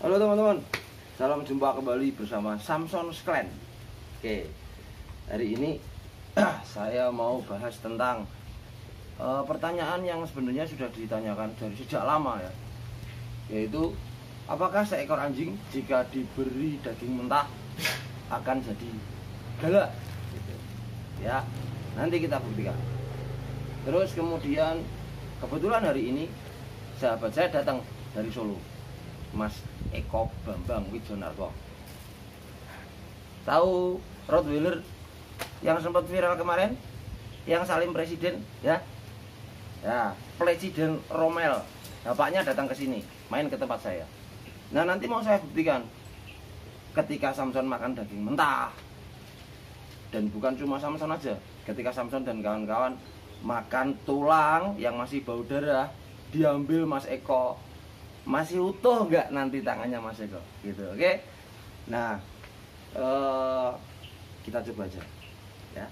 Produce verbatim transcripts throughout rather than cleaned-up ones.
Halo teman-teman, salam jumpa kembali bersama Samson Sklen. Oke, hari ini saya mau bahas tentang uh, pertanyaan yang sebenarnya sudah ditanyakan dari sejak lama ya, yaitu apakah seekor anjing jika diberi daging mentah akan jadi galak gitu. Ya, nanti kita buktikan. Terus kemudian kebetulan hari ini sahabat saya datang dari Solo, Mas Eko Bambang Wijonarko. Tahu Rottweiler yang sempat viral kemarin, yang salim presiden ya? Ya, Presiden Romel. Bapaknya datang ke sini, main ke tempat saya. Nah, nanti mau saya buktikan ketika Samson makan daging mentah. Dan bukan cuma Samson aja, ketika Samson dan kawan-kawan makan tulang yang masih bau darah, diambil Mas Eko, masih utuh nggak nanti tangannya Mas Eko gitu. Oke, nah uh, kita coba aja ya.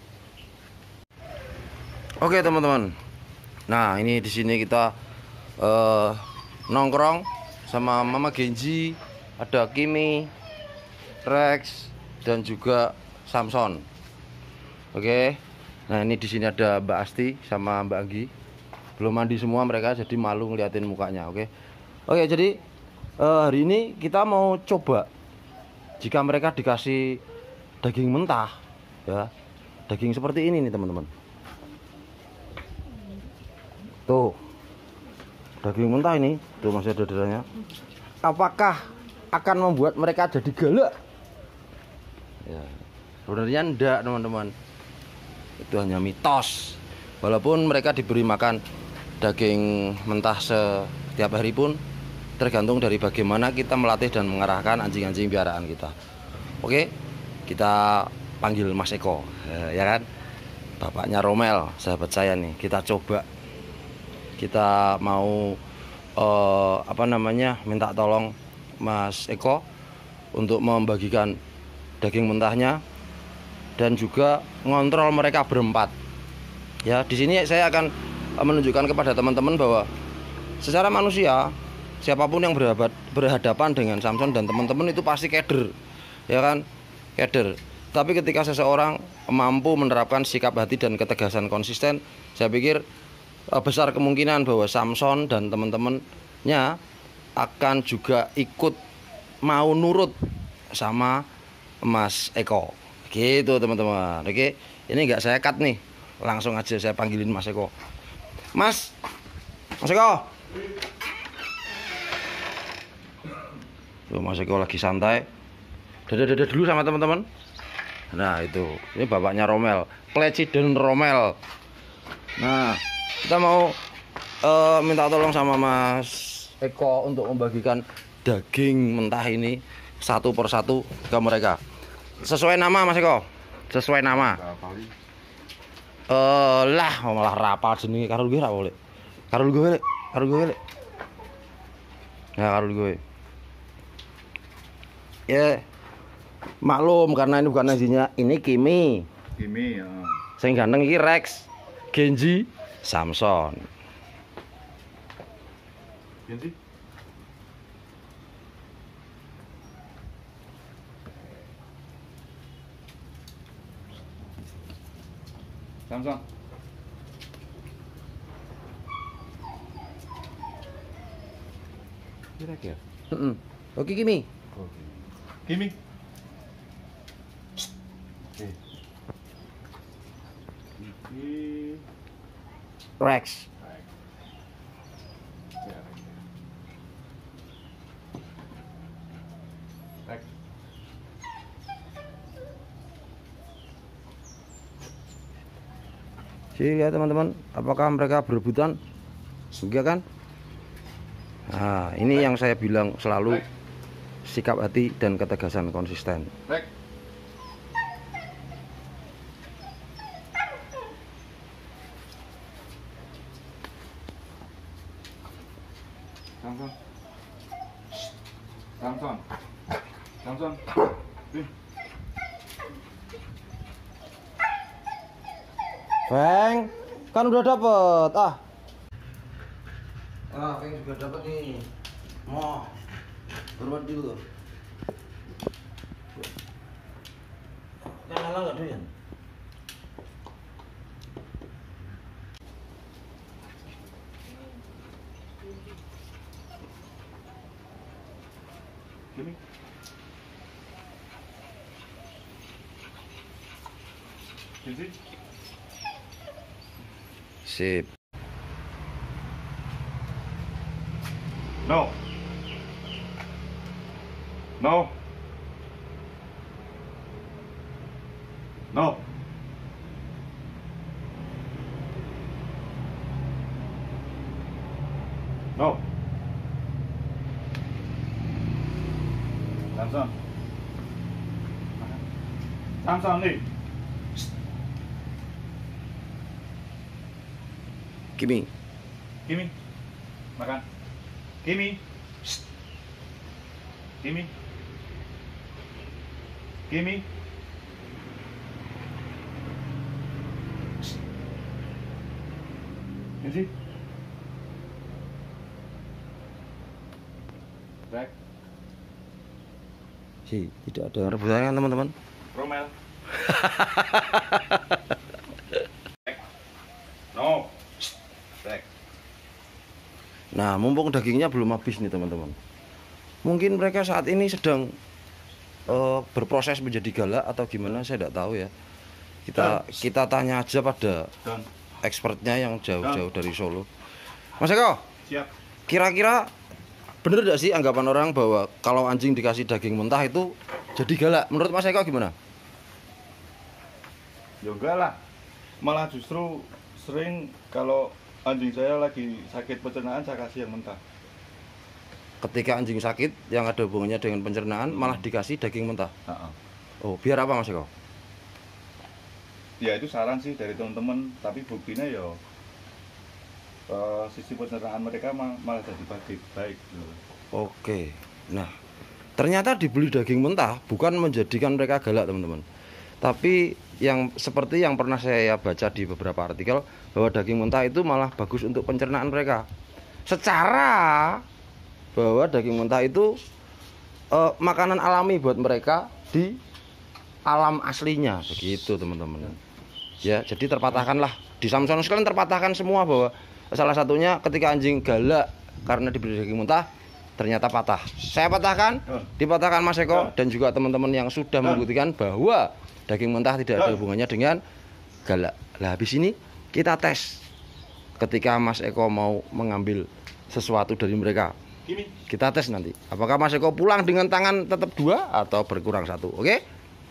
Oke teman-teman, nah ini di sini kita uh, nongkrong sama Mama Genji, ada Kimi, Rex, dan juga Samson. Oke, nah ini di sini ada Mbak Asti sama Mbak Anggi, belum mandi semua mereka, jadi malu ngeliatin mukanya. Oke, oke jadi uh, hari ini kita mau coba jika mereka dikasih daging mentah, ya, daging seperti ini nih teman-teman. Tuh, daging mentah ini, tuh masih ada darahnya. Apakah akan membuat mereka jadi galak? Ya, sebenarnya enggak teman-teman. Itu hanya mitos. Walaupun mereka diberi makan daging mentah setiap hari pun tergantung dari bagaimana kita melatih dan mengarahkan anjing-anjing piaraan kita. Oke, kita panggil Mas Eko, ya kan? Bapaknya Romel, sahabat saya nih. Kita coba, kita mau uh, apa namanya, minta tolong Mas Eko untuk membagikan daging mentahnya dan juga ngontrol mereka berempat. Ya, di sini saya akan menunjukkan kepada teman-teman bahwa secara manusia siapapun yang berhadapan dengan Samson dan teman-teman itu pasti keder, ya kan, keder. Tapi ketika seseorang mampu menerapkan sikap hati dan ketegasan konsisten, saya pikir besar kemungkinan bahwa Samson dan teman-temannya akan juga ikut mau nurut sama Mas Eko. Gitu teman-teman. Oke, ini nggak saya cut nih, langsung aja saya panggilin Mas Eko. Mas, Mas Eko. Tuh Mas Eko lagi santai, dada-dada dulu sama teman-teman. Nah itu, ini bapaknya Romel, Presiden Romel. Nah, kita mau uh, minta tolong sama Mas Eko untuk membagikan daging mentah ini satu persatu ke mereka. Sesuai nama Mas Eko, sesuai nama. Eh uh, lah malah rapal jenenge karo gue ra boleh. Karo gue, karo gue. Ya karo gue. Ya maklum karena ini bukan anjingnya, ini Kimi. Kimi ya. Sing ganteng iki Rex, Genji, Samson. Genji. Samson. Kira-kira. Heeh. Oke Kimi. Oke. Kimi. Oke. Kimi. Rex. Ya. Rex. Jadi ya teman-teman, apakah mereka berebutan? Enggak kan? Nah, ini yang saya bilang selalu sikap hati dan ketegasan konsisten. Rex. Samson. Samson. Samson. Nih. Feng, kan udah dapet. Ah. Ah, Feng juga dapet nih. Mau. Hormat dulu. Kan halal enggak doyan? Gini. Gini. Sip. No. No. No. No. Samson. Samson nih. Kimi. Kimi. Makan. Kimi. Kimi. Kimi. Ini. Back. Si, tidak ada rebutan kan teman-teman? Romel. Back. No. Back. Nah, mumpung dagingnya belum habis nih teman-teman. Mungkin mereka saat ini sedang uh, berproses menjadi galak atau gimana, saya tidak tahu ya. Kita kita tanya aja pada Done. expertnya yang jauh-jauh dari Solo. Mas Eko, Siap. kira-kira bener gak sih anggapan orang bahwa kalau anjing dikasih daging mentah itu jadi galak? Menurut Mas Eko gimana? Ya enggak lah. Malah justru sering kalau anjing saya lagi sakit pencernaan saya kasih yang mentah. Ketika anjing sakit yang ada hubungannya dengan pencernaan malah dikasih daging mentah. Nah, Oh, biar apa Mas Eko? ya itu saran sih dari teman-teman, tapi buktinya ya uh, sisi pencernaan mereka mal- malah jadi baik baik. Gitu. Oke. Nah, ternyata dibeli daging mentah bukan menjadikan mereka galak, teman-teman. Tapi yang seperti yang pernah saya baca di beberapa artikel bahwa daging mentah itu malah bagus untuk pencernaan mereka. Secara bahwa daging mentah itu eh, makanan alami buat mereka di alam aslinya, begitu teman-teman. Ya, jadi terpatahkanlah di Samson sekalian terpatahkan semua bahwa salah satunya ketika anjing galak karena diberi daging mentah ternyata patah. Saya patahkan, dipatahkan Mas Eko dan juga teman-teman yang sudah membuktikan bahwa daging mentah tidak ada hubungannya dengan galak. Lah habis ini kita tes ketika Mas Eko mau mengambil sesuatu dari mereka. Gini. Kita tes nanti. Apakah Mas Eko pulang dengan tangan tetap dua atau berkurang satu? Oke?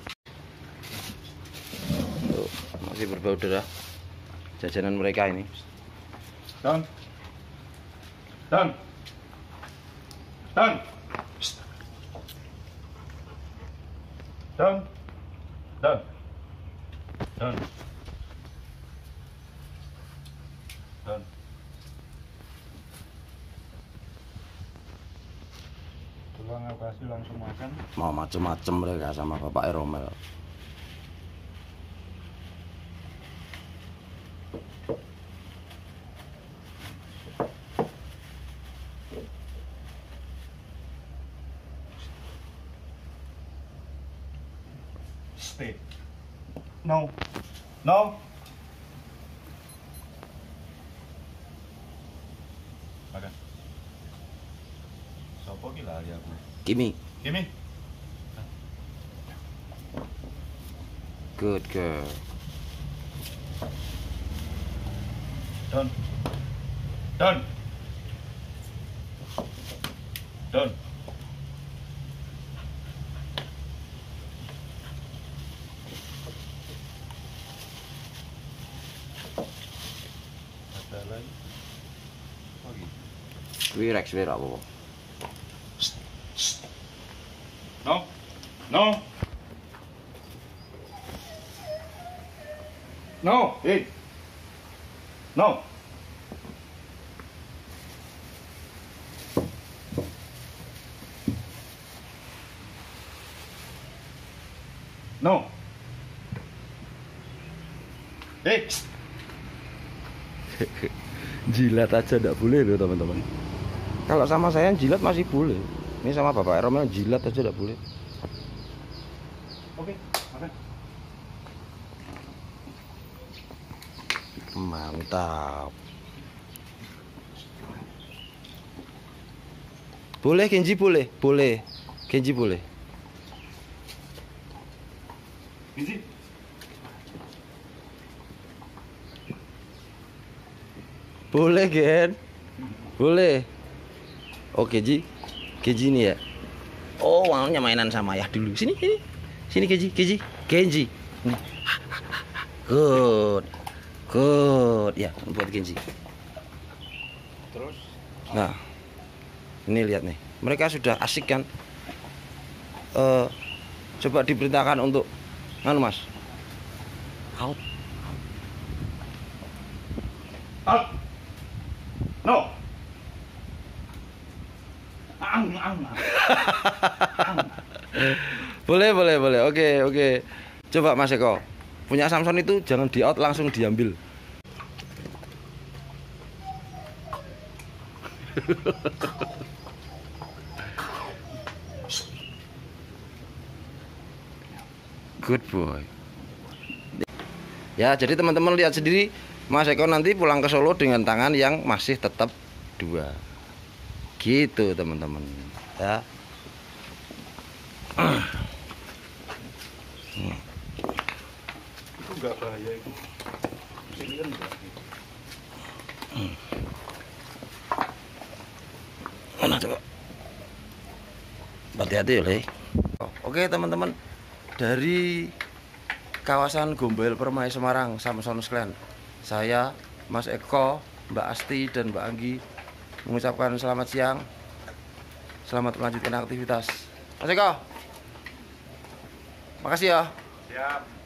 Tuh, masih berbau darah jajanan mereka ini. Done. Done. Done. Done. Done. Done. Done. Tulang kasih langsung makan. Mau macem-macem mereka sama Bapak Romel. Stay. No. No. Makan. Sopo ki lali aku. Kimi, Kimi. good girl. Done. Done. Done. Ada lagi. Oh gitu. Wirek wirek apa? No. No. No. Hey. No. No. Hey. Jilat aja enggak boleh loh teman-teman. Kalau sama saya jilat masih boleh. Ini sama Bapak Romel jilat aja tidak boleh. Oke, oke. Mantap. Boleh Kenji boleh, boleh. Kenji boleh. Kenji. Boleh Gen. Boleh. Oke Ji. Kenji ini ya. Oh, maunya mainan sama ayah dulu. Sini, sini. Sini Kenji, Kenji, Kenji. Nih. Good. Good. Ya, buat Kenji. Terus. Nah. Ini lihat nih. Mereka sudah asik kan? Uh, coba diperintahkan untuk anu Mas. Out. Out. No. Ang, ang, ang. Boleh, boleh, boleh. Oke, oke. Coba Mas Eko. Punya Samson itu jangan di out, langsung diambil. Good boy. Ya, jadi teman-teman lihat sendiri, Mas Eko nanti pulang ke Solo dengan tangan yang masih tetap dua. Gitu teman-teman ya. Itu enggak bahaya itu. Sini kan enggak. Mana coba? Hati-hati ya, Le. Oke teman-teman, dari kawasan Gombel Permai Semarang, Samson Sklen, saya Mas Eko, Mbak Asti dan Mbak Anggi mengucapkan selamat siang, selamat melanjutkan aktivitas. Mas Eko, makasih ya. Siap.